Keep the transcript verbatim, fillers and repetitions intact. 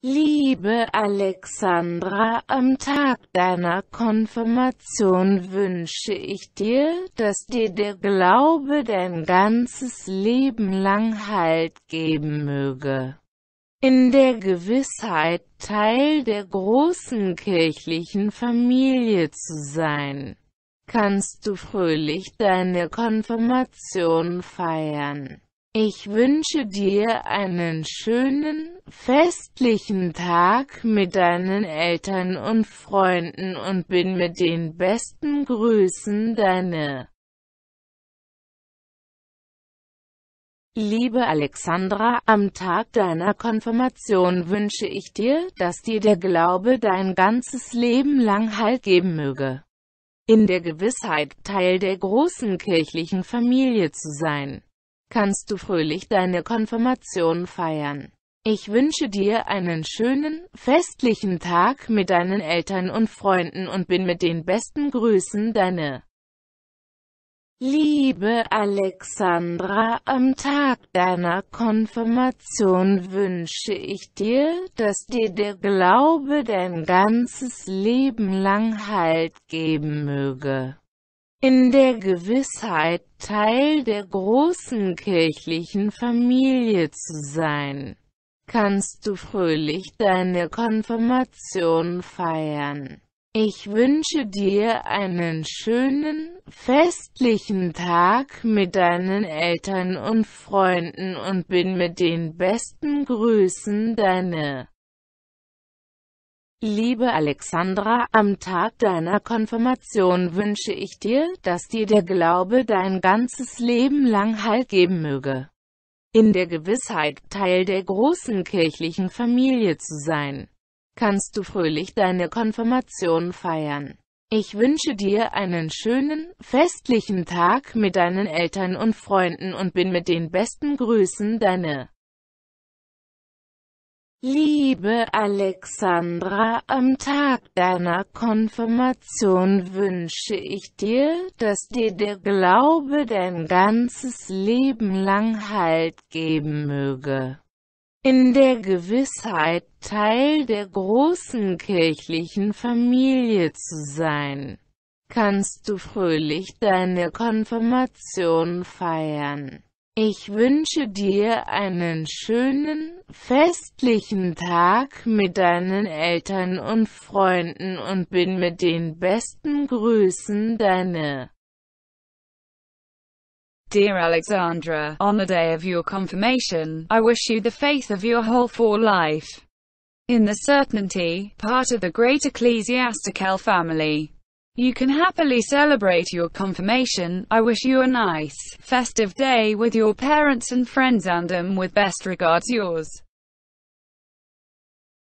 Liebe Alexandra, am Tag deiner Konfirmation wünsche ich dir, dass dir der Glaube dein ganzes Leben lang Halt geben möge. In der Gewissheit, Teil der großen kirchlichen Familie zu sein, kannst du fröhlich deine Konfirmation feiern. Ich wünsche dir einen schönen, festlichen Tag mit deinen Eltern und Freunden und bin mit den besten Grüßen, deine Liebe Alexandra, am Tag deiner Konfirmation wünsche ich dir, dass dir der Glaube dein ganzes Leben lang Halt geben möge. In der Gewissheit, Teil der großen kirchlichen Familie zu sein, kannst du fröhlich deine Konfirmation feiern. Ich wünsche dir einen schönen, festlichen Tag mit deinen Eltern und Freunden und bin mit den besten Grüßen, deine Liebe Alexandra, am Tag deiner Konfirmation wünsche ich dir, dass dir der Glaube dein ganzes Leben lang Halt geben möge. In der Gewissheit, Teil der großen kirchlichen Familie zu sein, kannst du fröhlich deine Konfirmation feiern. Ich wünsche dir einen schönen, festlichen Tag mit deinen Eltern und Freunden und bin mit den besten Grüßen, deine Liebe Alexandra, am Tag deiner Konfirmation wünsche ich dir, dass dir der Glaube dein ganzes Leben lang Halt geben möge. In der Gewissheit, Teil der großen kirchlichen Familie zu sein, kannst du fröhlich deine Konfirmation feiern. Ich wünsche dir einen schönen, festlichen Tag mit deinen Eltern und Freunden und bin mit den besten Grüßen, deine Liebe Alexandra, am Tag deiner Konfirmation wünsche ich dir, dass dir der Glaube dein ganzes Leben lang Halt geben möge. In der Gewissheit, Teil der großen kirchlichen Familie zu sein, kannst du fröhlich deine Konfirmation feiern. Ich wünsche dir einen schönen, festlichen Tag mit deinen Eltern und Freunden und bin mit den besten Grüßen, deine Dear Alexandra, on the day of your confirmation, I wish you the faith of your whole for life, in the certainty, part of the great ecclesiastical family. You can happily celebrate your confirmation. I wish you a nice, festive day with your parents and friends and um, with best regards yours.